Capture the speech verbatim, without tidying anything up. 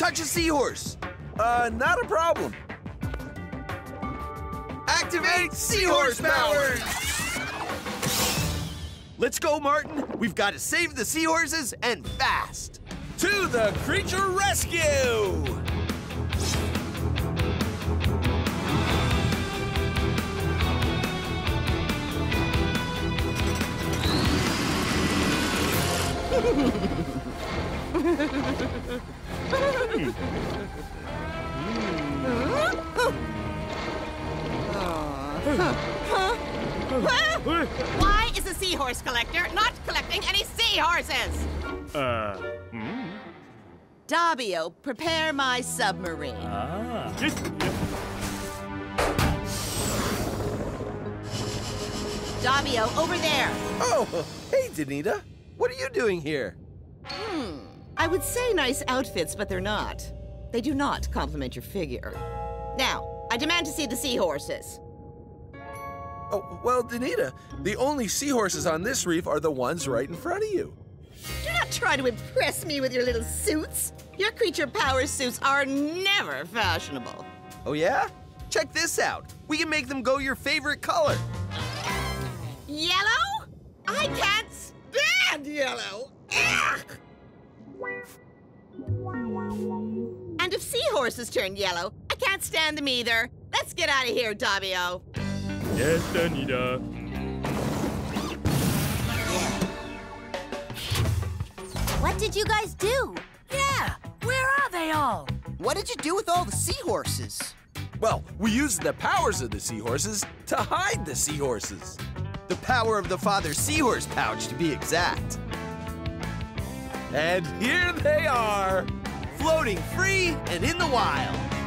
touch a seahorse. Uh, not a problem. Activate seahorse power! Let's go, Martin. We've got to save the seahorses and fast. To the creature rescue! Why is the seahorse collector not collecting any seahorses? Uh, hmm? Dabio, prepare my submarine. Ah. Dabio, over there. Oh, hey, Danita. What are you doing here? Hmm. I would say nice outfits, but they're not. They do not compliment your figure. Now, I demand to see the seahorses. Oh, well, Danita, the only seahorses on this reef are the ones right in front of you. Do not try to impress me with your little suits. Your creature power suits are never fashionable. Oh, yeah? Check this out. We can make them go your favorite color. Yellow? I can't stand yellow. Ugh! And if seahorses turn yellow, I can't stand them either. Let's get out of here, Dabio. Yes, Danita. What did you guys do? Yeah, where are they all? What did you do with all the seahorses? Well, we used the powers of the seahorses to hide the seahorses. The power of the Father Seahorse pouch, to be exact. And here they are, floating free and in the wild.